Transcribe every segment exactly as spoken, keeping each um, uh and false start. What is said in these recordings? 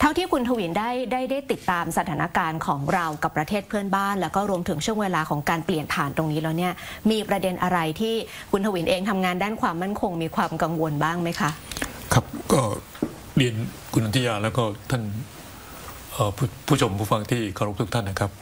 าที่คุณทวินได้ได้ได้ติดตามสถานการณ์ของเรากับประเทศเพื่อนบ้านแล้วก็รวมถึงช่วงเวลาของการเปลี่ยนผ่านตรงนี้แล้วเนี่ยมีประเด็นอะไรที่คุณทวินเองทำงานด้านความมั่นคงมีความกังวลบ้างไหมคะครับก็เรียนคุณนันทิยาแล้วก็ท่านผู้ผู้ชมผู้ฟังที่เคารพทุกท่านนะครับ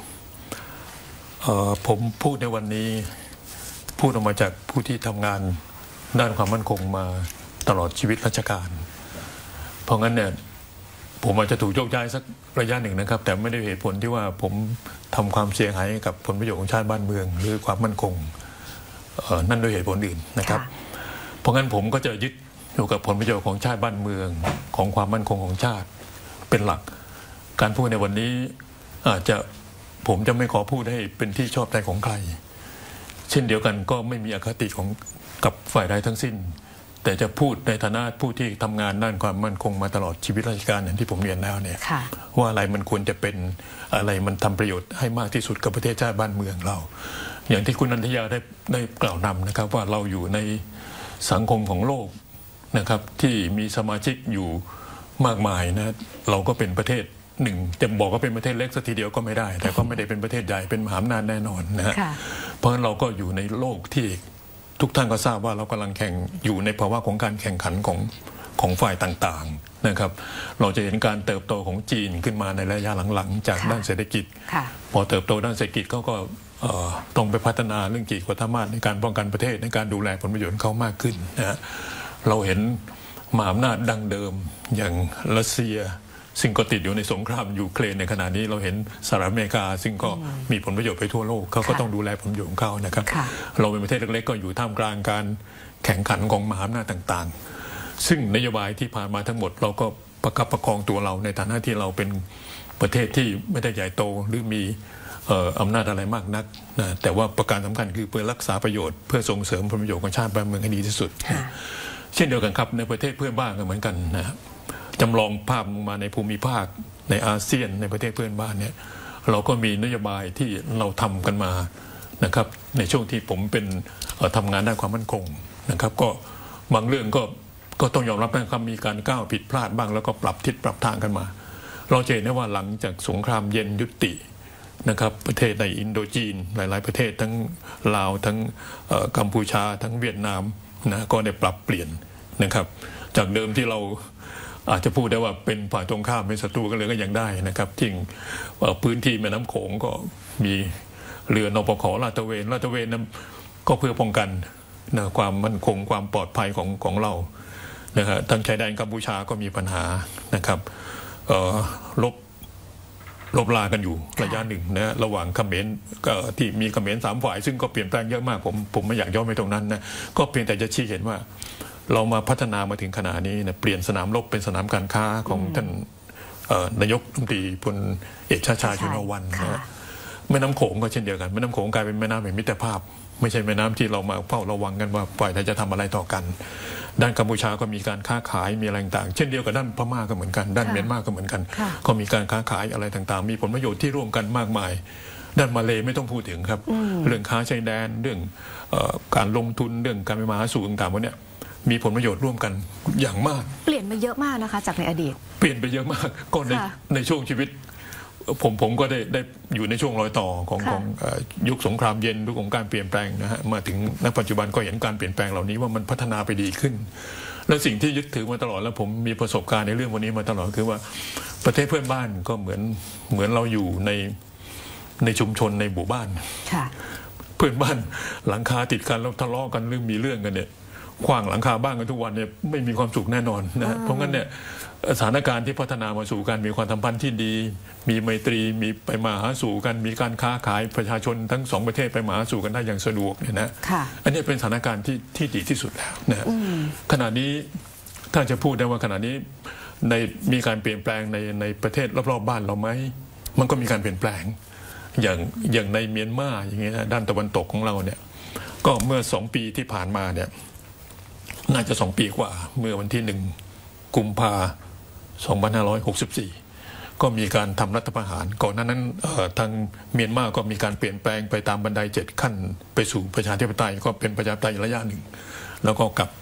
ผมพูดในวันนี้พูดออกมาจากผู้ที่ทำงานด้านความมั่นคงมาตลอดชีวิตราชการเพราะงั้นเนี่ยผมอาจจะถูกโยกย้ายสักระยะหนึ่งนะครับแต่ไม่ได้เหตุผลที่ว่าผมทำความเสียหายกับผลประโยชน์ของชาติบ้านเมืองหรือความมั่นคงนั่นโดยเหตุผลอื่นนะครับเพราะงั้นผมก็จะยึดอยู่กับผลประโยชน์ของชาติบ้านเมืองของความมั่นคงของชาติเป็นหลักการพูดในวันนี้อาจจะผมจะไม่ขอพูดให้เป็นที่ชอบใจของใครเช่นเดียวกันก็ไม่มีอคติของกับฝ่ายใดทั้งสิ้นแต่จะพูดในฐานะผู้ที่ทำงานด้านความมั่นคงมาตลอดชีวิตราชการอย่างที่ผมเรียนแล้วเนี่ยว่าอะไรมันควรจะเป็นอะไรมันทำประโยชน์ให้มากที่สุดกับประเทศชาติบ้านเมืองเราอย่างที่คุณนันทยาได้ได้กล่าวนำนะครับว่าเราอยู่ในสังคมของโลกนะครับที่มีสมาชิกอยู่มากมายนะเราก็เป็นประเทศหนึ่งจะบอกว่าเป็นประเทศเล็กสักทีเดียวก็ไม่ได้แต่ก็ไม่ได้เป็นประเทศใหญ่เป็นมหาอำนาจแน่นอนนะฮะเพราะฉะนั้นเราก็อยู่ในโลกที่ทุกท่านก็ทราบว่าเรากำลังแข่งอยู่ในภาวะของการแข่งขันของของฝ่ายต่างๆนะครับเราจะเห็นการเติบโตของจีนขึ้นมาในระยะหลังๆจากด้านเศรษฐกิจพอเติบโตด้านเศรษฐกิจเขาก็ต้องไปพัฒนาเรื่องขีดความสามารถในการป้องกันประเทศในการดูแลผลประโยชน์เขามากขึ้นนะฮะเราเห็นมหาอำนาจดั้งเดิมอย่างรัสเซียซึ่งก็ติดอยู่ในสงครามยูเครนในขณะนี้เราเห็นสหรัฐอเมริกาซึ่งก็มีผลประโยชน์ไปทั่วโลกเขาก็ต้องดูแลผลประโยชน์ของเขานะครับเราเป็นประเทศเล็กๆก็อยู่ท่ามกลางการแข่งขันของมหาอำนาจต่างๆซึ่งนโยบายที่ผ่านมาทั้งหมดเราก็ประคับประคองตัวเราในฐานะที่เราเป็นประเทศที่ไม่ได้ใหญ่โตหรือมีอำนาจอะไรมากนักนะแต่ว่าประการสำคัญคือเพื่อรักษาประโยชน์เพื่อส่งเสริมผลประโยชน์ของชาติบ้านเมืองให้ดีที่สุดเช่นเดียวกันครับในประเทศเพื่อนบ้านก็เหมือนกันนะจำลองภาพมาในภูมิภาคในอาเซียนในประเทศเพื่อนบ้านเนี่ยเราก็มีนโยบายที่เราทำกันมานะครับในช่วงที่ผมเป็นทำงานด้านความมั่นคงนะครับก็บางเรื่องก็ก็ต้องยอมรับนะครับมีการก้าวผิดพลาดบ้างแล้วก็ปรับทิศปรับทางกันมาเราจะเห็นได้ว่าหลังจากสงครามเย็นยุตินะครับประเทศในอินโดจีนหลายๆประเทศทั้งลาวทั้งกัมพูชาทั้งเวียดนามนะก็ได้ปรับเปลี่ยนนะครับจากเดิมที่เราอาจจะพูดได้ว่าเป็นฝ่ายตรงข้ามเป็นศัตรูกันเลยก็ยังได้นะครับจริงพื้นที่แม่น้ำโขงก็มีเรือนปข.ลาดตระเวนลาดตระเวนนั้นก็เพื่อป้องกันนะความมั่นคงความปลอดภัยของของเรานะครับทางชายแดนกัมพูชาก็มีปัญหานะครับลบลบลากันอยู่ระยะหนึ่งนะระหว่างเขมรที่มีเขมรสามฝ่ายซึ่งก็เปลี่ยนแปลงเยอะมากผมผมไม่อยากย้อนไปตรงนั้นนะก็เพียงแต่จะชี้เห็นว่าเรามาพัฒนามาถึงขนาดนี้นะเปลี่ยนสนามรบเป็นสนามการค้าของท่านนายกรัฐมนตรีพลเอกชาติชายชุนวรรณนะแม่น้ำโขงก็เช่นเดียวกันแม่น้ำโขงกลายเป็นแม่น้ำแห่งมิตรภาพไม่ใช่แม่น้ำที่เรามาเฝ้าระวังกันว่าฝ่ายใดจะทำอะไรต่อกันด้านกัมพูชาก็มีการค้าขายมีอะไรต่างๆเช่นเดียวกับด้านพม่าก็เหมือนกันด้านเมียนมาก็เหมือนกันก็มีการค้าขายอะไรต่างๆมีผลประโยชน์ที่ร่วมกันมากมายด้านมาเลไม่ต้องพูดถึงครับเรื่องค้าชายแดนเรื่องการลงทุนเรื่องการไปมาหาสู่ต่างๆพวกนี้มีผลประโยชน์ร่วมกันอย่างมากเปลี่ยนไปเยอะมากนะคะจากในอดีตเปลี่ยนไปเยอะมากก็ในในช่วงชีวิตผมผมก็ได้ได้อยู่ในช่วงรอยต่อของของยุคสงครามเย็นยุคของการเปลี่ยนแปลงนะฮะมาถึงณปัจจุบันก็เห็นการเปลี่ยนแปลงเหล่านี้ว่ามันพัฒนาไปดีขึ้นและสิ่งที่ยึดถือมาตลอดแล้วผมมีประสบการณ์ในเรื่องวันนี้มาตลอดคือว่าประเทศเพื่อนบ้านก็เหมือนเหมือนเราอยู่ในในชุมชนในหมู่บ้านเพื่อนบ้านหลังคาติดกันแล้วทะเลาะกันเรื่องมีเรื่องกันเนี่ยขว้างหลังคาบ้านกันทุกวันเนี่ยไม่มีความสุขแน่นอนนะเพราะงั้นเนี่ยสถานการณ์ที่พัฒนามาสู่การมีความสัมพันธ์ที่ดีมีไมตรีมีไปมาหาสู่กันมีการค้าขายประชาชนทั้งสองประเทศไปมาหาสู่กันได้อย่างสะดวกเนี่ยนะอันนี้เป็นสถานการณ์ที่ที่ดีที่สุดแล้วนะขณะนี้ถ้าจะพูดได้ว่าขณะนี้ในมีการเปลี่ยนแปลงในในประเทศรอบๆบ้านเราไหมมันก็มีการเปลี่ยนแปลงอย่างอย่างในเมียนมาอย่างเงี้ยด้านตะวันตกของเราเนี่ยก็เมื่อสองปีที่ผ่านมาเนี่ยน่าจะสองปีกว่าเมื่อวันที่หนึ่งกุมภาสองพันห้าร้อยหกสิบสี่ก็มีการทำรัฐประหารก่อนหน้านั้นทางเมียนมาก็มีการเปลี่ยนแปลงไปตามบันไดเจ็ดขั้นไปสู่ประชาธิปไตยก็เป็นประชาธิปไตยระยะหนึ่งแล้วก็กลับ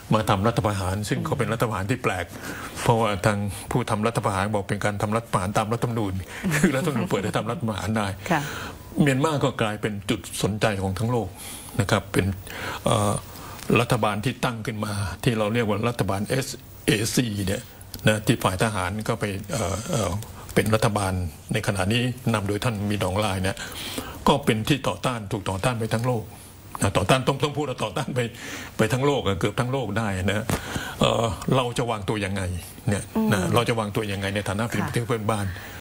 มาทำรัฐประหารซึ่งเขาเป็นรัฐประหารที่แปลกเพราะว่าทางผู้ทำรัฐประหารบอกเป็นการทำรัฐประหารตามรัฐธรรมนูญคือรัฐธรรมนูญเปิดให้ทำรัฐประหารได้เมียนมาก็กลายเป็นจุดสนใจของทั้งโลกนะครับเป็นรัฐบาลที่ตั้งขึ้นมาที่เราเรียกว่ารัฐบาล เอส เอ ซี เนี่ยนะที่ฝ่ายทหารก็ไปเป็นรัฐบาลในขณะนี้นำโดยท่านมีดองลายเนี่ยก็เป็นที่ต่อต้านถูกต่อต้านไปทั้งโลกต่อต้านต้องต้องพูดว่าต่อต้านไปไปทั้งโลกเกือบทั้งโลกได้นะ เอ่อ เราจะวางตัวยังไงเนี่ยนะเราจะวางตัวยังไงในฐานะเป็นประเทศเพื่อนบ้าน